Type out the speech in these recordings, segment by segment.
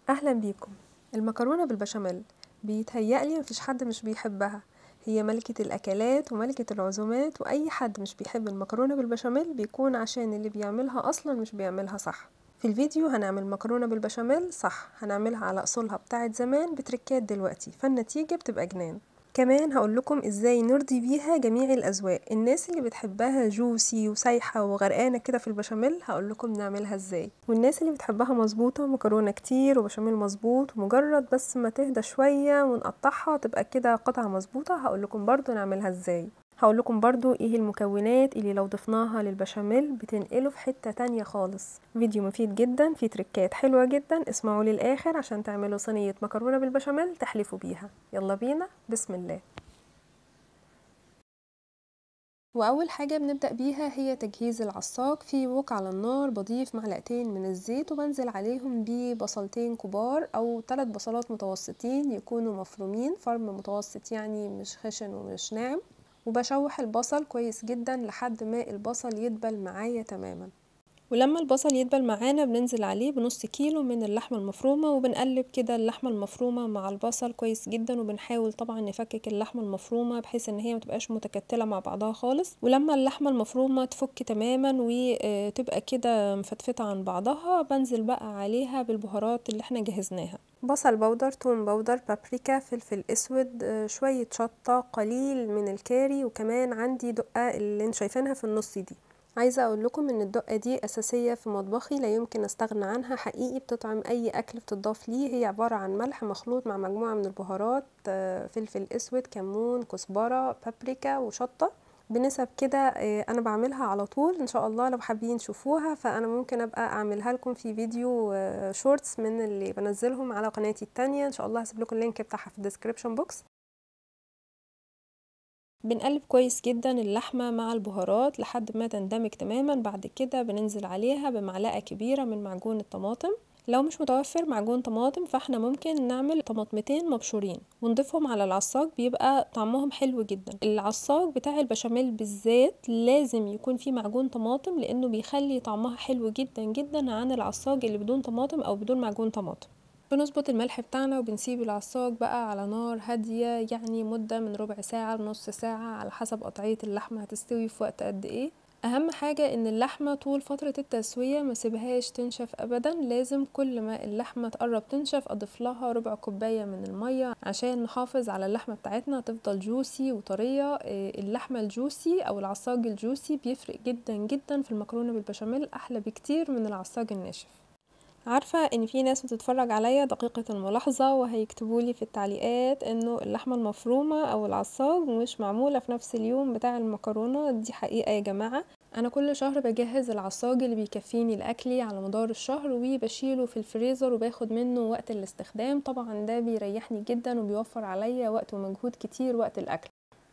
اهلا بيكم. المكرونه بالبشاميل بيتهيألي مفيش حد مش بيحبها. هي ملكة الاكلات وملكة العزومات، واي حد مش بيحب المكرونه بالبشاميل بيكون عشان اللي بيعملها اصلا مش بيعملها صح. في الفيديو هنعمل مكرونه بالبشاميل صح، هنعملها على اصولها بتاعت زمان بتركات دلوقتي، فالنتيجه بتبقى جنان. كمان هقول لكم ازاي نرضي بيها جميع الاذواق. الناس اللي بتحبها جوسي وسايحه وغرقانه كده في البشاميل هقول لكم نعملها ازاي، والناس اللي بتحبها مظبوطه مكرونه كتير وبشاميل مظبوط، ومجرد بس ما تهدى شويه ونقطعها تبقى كده قطعه مظبوطه هقول لكم برضو نعملها ازاي. هقول لكم برضو ايه المكونات اللي لو ضفناها للبشاميل بتنقله في حتة تانية خالص. فيديو مفيد جدا فيه تريكات حلوة جدا، اسمعوا للآخر عشان تعملوا صينية مكرونة بالبشاميل تحلفوا بيها. يلا بينا، بسم الله. واول حاجة بنبدأ بيها هي تجهيز العصاق. في وok على النار بضيف معلقتين من الزيت وبنزل عليهم ببصلتين كبار او 3 بصلات متوسطين يكونوا مفرومين فرم متوسط، يعني مش خشن ومش ناعم، وبشوح البصل كويس جدا لحد ما البصل يدبل معايا تماما. ولما البصل يدبل معانا بننزل عليه بنص كيلو من اللحمة المفرومة، وبنقلب كده اللحمة المفرومة مع البصل كويس جدا، وبنحاول طبعا نفكك اللحمة المفرومة بحيث ان هي متبقاش متكتلة مع بعضها خالص. ولما اللحمة المفرومة تفك تماما وتبقى كده مفتفتة عن بعضها بنزل بقى عليها بالبهارات اللي احنا جهزناها: بصل بودر، توم بودر، بابريكا، فلفل اسود، شوية شطة، قليل من الكاري، وكمان عندي دقة اللي انت شايفينها في النص دي. عايزة اقول لكم ان الدقة دي اساسية في مطبخي، لا يمكن استغنى عنها حقيقي، بتطعم اي اكل بتضاف ليه. هي عبارة عن ملح مخلوط مع مجموعة من البهارات، فلفل اسود، كمون، كزبرة، بابريكا، وشطة بنسب كده. انا بعملها على طول. ان شاء الله لو حابين تشوفوها فانا ممكن ابقى اعملها لكم في فيديو شورتس من اللي بنزلهم على قناتي التانية. ان شاء الله هسيب لكم اللينك بتاعها في الديسكريبشن بوكس. بنقلب كويس جدا اللحمة مع البهارات لحد ما تندمج تماما. بعد كده بننزل عليها بمعلقة كبيرة من معجون الطماطم. لو مش متوفر معجون طماطم فاحنا ممكن نعمل طماطمتين مبشورين ونضيفهم على العصاج، بيبقى طعمهم حلو جدا. العصاج بتاع البشاميل بالذات لازم يكون فيه معجون طماطم لانه بيخلي طعمها حلو جدا جدا عن العصاج اللي بدون طماطم او بدون معجون طماطم. بنظبط الملح بتاعنا وبنسيب العصاج بقى على نار هادية، يعني مدة من ربع ساعة لنص ساعة على حسب قطعية اللحمة هتستوي في وقت قد ايه. اهم حاجة ان اللحمة طول فترة التسوية ما سيبهاش تنشف ابدا، لازم كل ما اللحمة تقرب تنشف اضيف لها ربع كوباية من المية عشان نحافظ على اللحمة بتاعتنا تفضل جوسي وطرية. اللحمة الجوسي او العصاج الجوسي بيفرق جدا جدا في المكرونة بالبشاميل، احلى بكتير من العصاج الناشف. عارفة ان في ناس بتتفرج عليا دقيقة الملاحظة وهيكتبولي في التعليقات انه اللحمة المفرومة او العصاج مش معمولة في نفس اليوم بتاع المكرونة. دي حقيقة يا جماعة. انا كل شهر بجهز العصاج اللي بيكفيني لاكلي على مدار الشهر وبشيله في الفريزر وباخد منه وقت الاستخدام. طبعا ده بيريحني جدا وبيوفر عليا وقت ومجهود كتير وقت الاكل.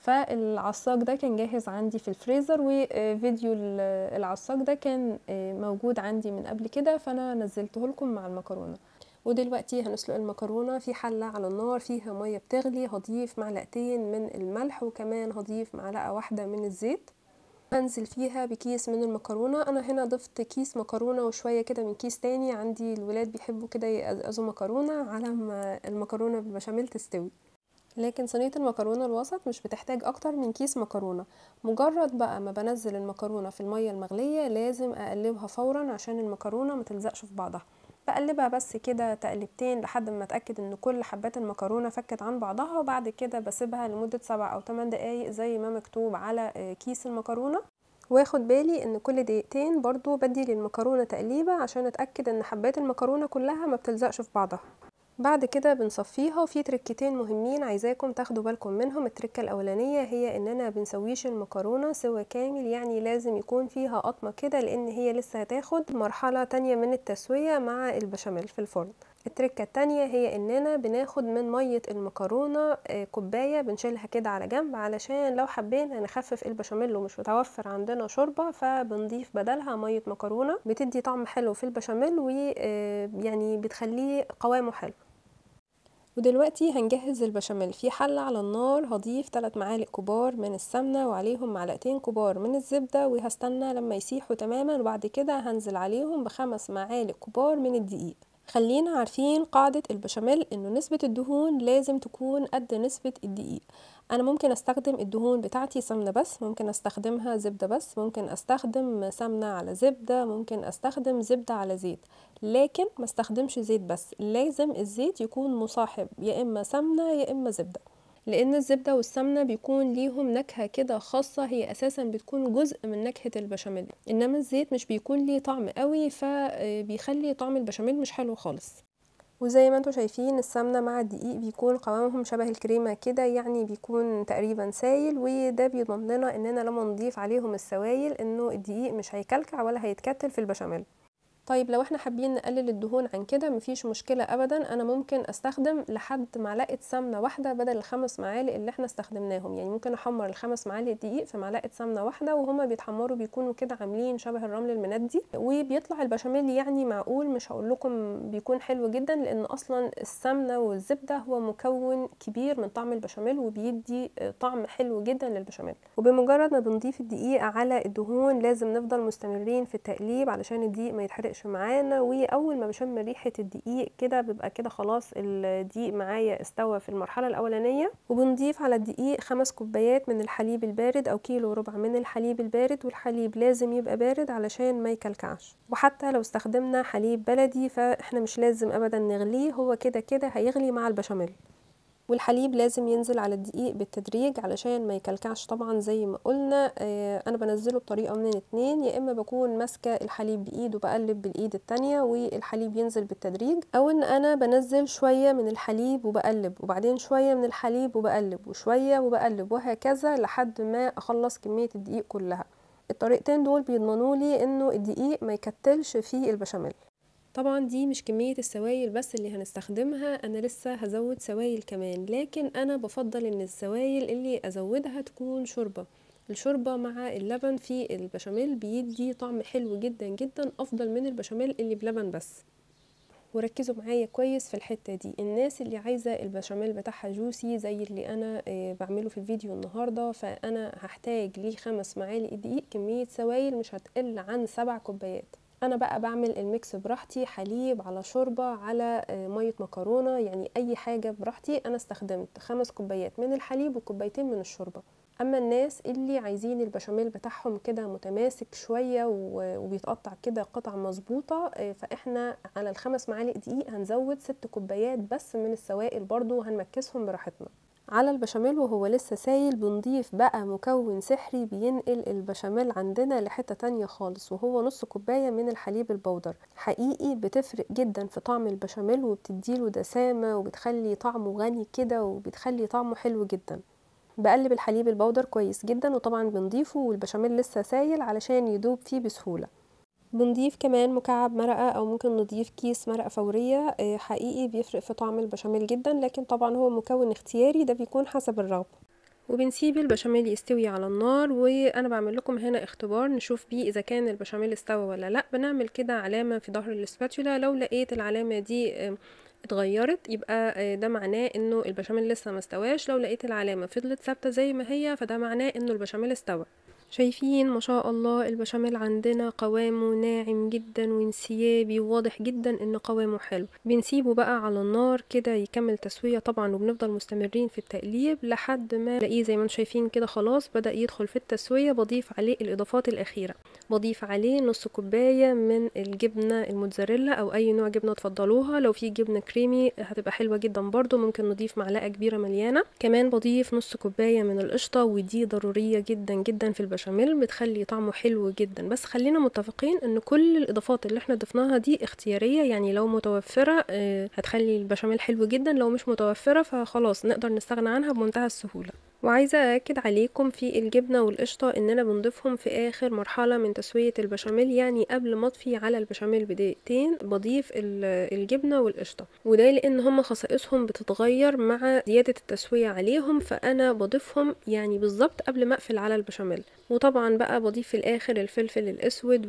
فالعصاج ده كان جاهز عندي في الفريزر، وفيديو العصاج ده كان موجود عندي من قبل كده فانا نزلته لكم مع المكرونه. ودلوقتي هنسلق المكرونه في حله على النار فيها ميه بتغلي. هضيف معلقتين من الملح وكمان هضيف معلقه واحده من الزيت. هنزل فيها بكيس من المكرونه. انا هنا ضفت كيس مكرونه وشويه كده من كيس تاني، عندي الولاد بيحبوا كده يقزقزوا مكرونه على ما المكرونه بالبشاميل تستوي. لكن صينية المكرونة الوسط مش بتحتاج اكتر من كيس مكرونة. مجرد بقى ما بنزل المكرونة في المية المغلية لازم اقلبها فورا عشان المكرونة ما تلزقش في بعضها. بقلبها بس كده تقلبتين لحد ما اتاكد ان كل حبات المكرونة فكت عن بعضها، وبعد كده بسيبها لمدة 7 أو 8 دقايق زي ما مكتوب على كيس المكرونة. واخد بالي ان كل دقيقتين برضو بدي للمكرونة تقليبة عشان اتاكد ان حبات المكرونة كلها ما بتلزقش في بعضها. بعد كده بنصفيها. وفي تركتين مهمين عايزاكم تاخدوا بالكم منهم. التركة الاولانية هي اننا بنسويش المكرونة سوا كامل، يعني لازم يكون فيها قطمة كده لان هي لسه هتاخد مرحلة تانية من التسوية مع البشاميل في الفرن. التركة التانية هي اننا بناخد من مية المكرونة كوباية بنشيلها كده على جنب علشان لو حبينا نخفف البشاميل ومش متوفر عندنا شوربة فبنضيف بدلها مية مكرونة، بتدي طعم حلو في البشاميل ويعني بتخليه قوامه حلو. ودلوقتي هنجهز البشاميل. في حلة على النار هضيف 3 معالق كبار من السمنة وعليهم معلقتين كبار من الزبدة، وهستنى لما يسيحوا تماما، وبعد كده هنزل عليهم ب5 معالق كبار من الدقيق. خلينا عارفين قاعدة البشاميل انه نسبة الدهون لازم تكون قد نسبة الدقيق. انا ممكن استخدم الدهون بتاعتي سمنة بس، ممكن استخدمها زبدة بس، ممكن استخدم سمنة على زبدة، ممكن استخدم زبدة على زيت، لكن ما استخدمش زيت بس. لازم الزيت يكون مصاحب يا اما سمنة يا اما زبدة، لان الزبدة والسمنة بيكون ليهم نكهة كده خاصة، هي اساسا بتكون جزء من نكهة البشاميل، انما الزيت مش بيكون ليه طعم قوي، فبيخلي طعم البشاميل مش حلو خالص. وزي ما انتوا شايفين السمنة مع الدقيق بيكون قوامهم شبه الكريمة كده، يعني بيكون تقريبا سايل، وده بيضمن لنا اننا لما نضيف عليهم السوائل انه الدقيق مش هيكلكع ولا هيتكتل في البشاميل. طيب لو احنا حابين نقلل الدهون عن كده مفيش مشكلة ابدا، انا ممكن استخدم لحد معلقة سمنة واحدة بدل ال5 معالق اللي احنا استخدمناهم. يعني ممكن احمر ال5 معالق دقيق في معلقة سمنة واحدة، وهما بيتحمروا بيكونوا كده عاملين شبه الرمل المندي، وبيطلع البشاميل يعني معقول. مش هقول لكم بيكون حلو جدا، لان اصلا السمنة والزبدة هو مكون كبير من طعم البشاميل وبيدي طعم حلو جدا للبشاميل. وبمجرد ما بنضيف الدقيق على الدهون لازم نفضل مستمرين في التقليب علشان الدقيق ما يتحرقش معانا. واول ما بشم ريحه الدقيق كده بيبقى كده خلاص الدقيق معايا استوى في المرحله الاولانيه. وبنضيف على الدقيق 5 كوبايات من الحليب البارد او كيلو وربع من الحليب البارد، والحليب لازم يبقى بارد علشان ما يكلكعش. وحتى لو استخدمنا حليب بلدي فاحنا مش لازم ابدا نغليه، هو كده كده هيغلي مع البشاميل. والحليب لازم ينزل على الدقيق بالتدريج علشان ما يكلكعش طبعا زي ما قلنا. انا بنزله بطريقه من الاتنين، يا اما بكون ماسكه الحليب بايد وبقلب بالايد التانية والحليب ينزل بالتدريج، او ان انا بنزل شويه من الحليب وبقلب وبعدين شويه من الحليب وبقلب وشويه وبقلب وهكذا لحد ما اخلص كميه الدقيق كلها. الطريقتين دول بيضمنوا لي انه الدقيق ما يكتلش في البشاميل. طبعا دي مش كمية السوائل بس اللي هنستخدمها، انا لسه هزود سوائل كمان، لكن انا بفضل ان السوائل اللي ازودها تكون شوربة. الشوربة مع اللبن في البشاميل بيدي طعم حلو جدا جدا، افضل من البشاميل اللي بلبن بس. وركزوا معايا كويس في الحتة دي، الناس اللي عايزة البشاميل بتاعها جوسي زي اللي انا بعمله في الفيديو النهاردة، فانا هحتاج ليه 5 معالق دقيق، كمية سوائل مش هتقل عن 7 كوبايات. انا بقى بعمل الميكس براحتي، حليب على شوربة على مية مكرونة، يعني اي حاجة براحتي. انا استخدمت 5 كوبايات من الحليب وكوبايتين من الشوربة. اما الناس اللي عايزين البشاميل بتاعهم كده متماسك شوية وبيتقطع كده قطع مظبوطة، فاحنا على ال5 معالق دقيق هنزود 6 كوبايات بس من السوائل برضو، وهنمكسهم براحتنا. على البشاميل وهو لسه سايل بنضيف بقى مكون سحري بينقل البشاميل عندنا لحتة تانية خالص، وهو نص كوباية من الحليب البودر. حقيقي بتفرق جدا في طعم البشاميل وبتديله دسامة وبتخلي طعمه غني كده وبتخلي طعمه حلو جدا. بقلب الحليب البودر كويس جدا، وطبعا بنضيفه والبشاميل لسه سايل علشان يدوب فيه بسهولة. بنضيف كمان مكعب مرقة او ممكن نضيف كيس مرقة فورية، حقيقي بيفرق في طعم البشاميل جدا، لكن طبعا هو مكون اختياري، ده بيكون حسب الرغبة. وبنسيب البشاميل يستوي على النار، وانا بعمل لكم هنا اختبار نشوف بيه اذا كان البشاميل استوى ولا لا. بنعمل كده علامة في ظهر الاسباتولا، لو لقيت العلامة دي اتغيرت يبقى ده معناه انه البشاميل لسه ما استواش، لو لقيت العلامة فضلت ثابتة زي ما هي فده معناه انه البشاميل استوى. شايفين ما شاء الله البشاميل عندنا قوامه ناعم جدا وانسيابي، وواضح جدا ان قوامه حلو. بنسيبه بقى على النار كده يكمل تسوية طبعا، وبنفضل مستمرين في التقليب لحد ما نلاقيه زي ما انتم شايفين كده خلاص بدأ يدخل في التسوية. بضيف عليه الاضافات الاخيرة، بضيف عليه نص كوباية من الجبنة الموتزاريلا او اي نوع جبنة تفضلوها، لو في جبنة كريمي هتبقى حلوة جدا برضو، ممكن نضيف معلقة كبيرة مليانة. كمان بضيف نص كوباية من القشطة، ودي ضرورية جدا جدا في البشاميل، بتخلي طعمه حلو جدا. بس خلينا متفقين ان كل الاضافات اللي احنا ضفناها دي اختيارية، يعني لو متوفرة هتخلي البشاميل حلو جدا، لو مش متوفرة فخلاص نقدر نستغنى عنها بمنتهى السهولة. وعايزة أأكد عليكم في الجبنة والقشطة إننا بنضيفهم في آخر مرحلة من تسوية البشاميل، يعني قبل ما أطفي على البشاميل بدقيقتين بضيف الجبنة والقشطة، وده لأن هم خصائصهم بتتغير مع زيادة التسوية عليهم، فأنا بضيفهم يعني بالظبط قبل ما أقفل على البشاميل. وطبعا بقى بضيف في الآخر الفلفل الأسود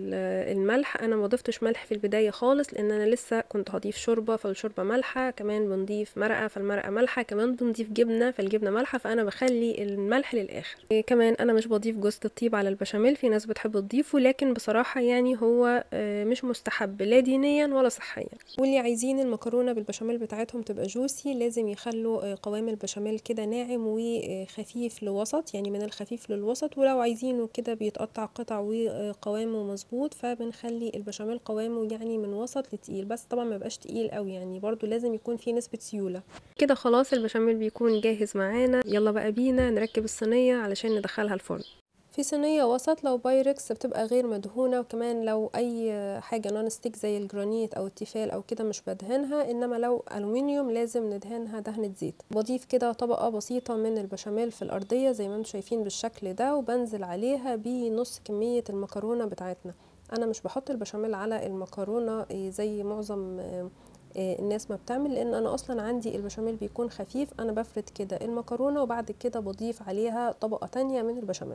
والملح. أنا مضيفتش ملح في البداية خالص لأن أنا لسه كنت هضيف شوربة، فالشوربة ملحة، كمان بنضيف مرقة فالمرقة ملحة، كمان بنضيف جبنة فالجبنة ملحة، فأنا فانا بخلي الملح للاخر. كمان انا مش بضيف جوز الطيب على البشاميل، في ناس بتحب تضيفه، لكن بصراحه يعني هو مش مستحب لا دينيا ولا صحيا. واللي عايزين المكرونه بالبشاميل بتاعتهم تبقى جوسي لازم يخلوا قوام البشاميل كده ناعم وخفيف لوسط، يعني من الخفيف للوسط، ولو عايزينه كده بيتقطع قطع وقوامه مظبوط فبنخلي البشاميل قوامه يعني من وسط لتقيل، بس طبعا ما يبقاش تقيل قوي، يعني برضو لازم يكون في نسبه سيوله. كده خلاص البشاميل بيكون جاهز معانا. يلا بقى بينا نركب الصينيه علشان ندخلها الفرن. في صينية وسط لو بايركس بتبقى غير مدهونة، وكمان لو اي حاجة نون ستيك زي الجرانيت او التيفال او كده مش بدهنها، انما لو الومنيوم لازم ندهنها دهنة زيت. بضيف كده طبقة بسيطة من البشاميل في الارضية زي ما انتم شايفين بالشكل ده، وبنزل عليها بنص كمية المكرونة بتاعتنا. انا مش بحط البشاميل على المكرونة زي معظم الناس ما بتعمل، لان انا اصلا عندي البشاميل بيكون خفيف. انا بفرد كده المكرونة وبعد كده بضيف عليها طبقة تانية من البشاميل.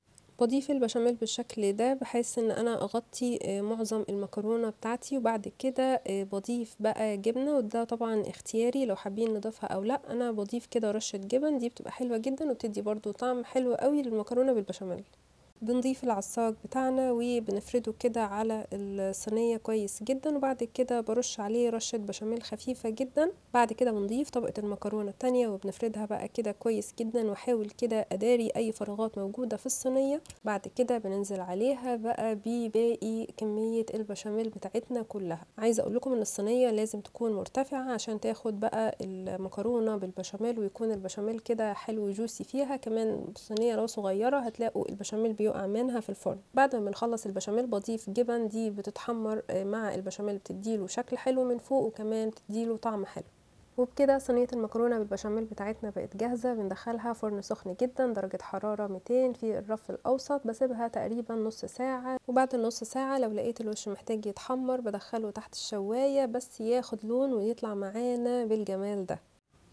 بضيف البشاميل بالشكل ده بحيث ان انا اغطي معظم المكرونة بتاعتي، وبعد كده بضيف بقى جبنة، وده طبعا اختياري لو حابين نضيفها او لا. انا بضيف كده رشة جبن، دي بتبقى حلوة جدا وبتدي برضو طعم حلو قوي للمكرونة بالبشاميل. بنضيف العصاج بتاعنا وبنفرده كده على الصينية كويس جدا، وبعد كده برش عليه رشة بشاميل خفيفة جدا. بعد كده بنضيف طبقة المكرونة التانية وبنفردها بقى كده كويس جدا، واحاول كده اداري اي فراغات موجودة في الصينية. بعد كده بننزل عليها بقى بباقي كمية البشاميل بتاعتنا كلها. عايزة اقول لكم ان الصينية لازم تكون مرتفعة عشان تاخد بقى المكرونة بالبشاميل ويكون البشاميل كده حلو جوسي فيها. كمان الصينية لو صغيرة هتلاقوا البشاميل بيقع منها في الفرن. بعد ما بنخلص البشاميل بضيف جبن، دي بتتحمر مع البشاميل بتديله شكل حلو من فوق وكمان بتديله طعم حلو. وبكده صينية المكرونة بالبشاميل بتاعتنا بقت جاهزة. بندخلها فرن سخن جدا درجة حرارة 200 في الرف الأوسط، بسيبها تقريبا نص ساعة، وبعد النص ساعة لو لقيت الوش محتاج يتحمر بدخله تحت الشواية بس ياخد لون ويطلع معانا بالجمال ده.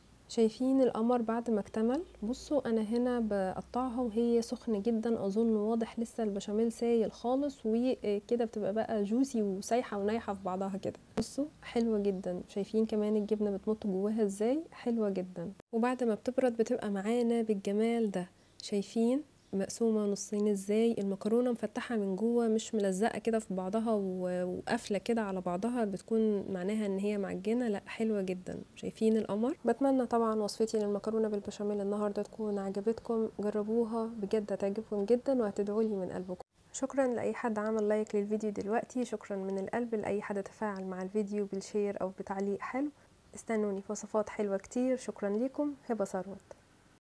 شايفين القمر بعد ما اكتمل؟ بصوا انا هنا بقطعها وهي سخنة جدا، اظن واضح لسه البشاميل سايل خالص، وكده بتبقى بقى جوسي وسايحة ونايحة في بعضها كده. بصوا حلوة جدا. شايفين كمان الجبنة بتمط جواها ازاي؟ حلوة جدا. وبعد ما بتبرد بتبقى معانا بالجمال ده. شايفين مقسومة نصين ازاي؟ المكرونة مفتحة من جوه مش ملزقة كده في بعضها وقافلة كده على بعضها، بتكون معناها ان هي معجنة. لا حلوة جدا. شايفين القمر؟ بتمنى طبعا وصفتي للمكرونة بالبشاميل النهاردة تكون عجبتكم. جربوها بجد هتعجبكم جدا وهتدعولي من قلبكم. شكرا لأي حد عمل لايك للفيديو دلوقتي، شكرا من القلب لأي حد تفاعل مع الفيديو بالشير أو بتعليق حلو. استنوني في وصفات حلوة كتير. شكرا ليكم. هبة ثروت.